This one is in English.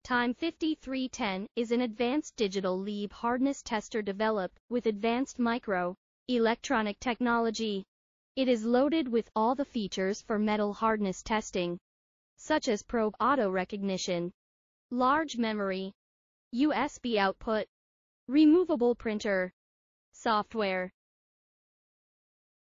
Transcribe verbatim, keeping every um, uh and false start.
TIME fifty-three ten is an advanced digital Leeb hardness tester developed with advanced micro electronic technology. It is loaded with all the features for metal hardness testing, such as probe auto recognition, large memory, U S B output, removable printer, software,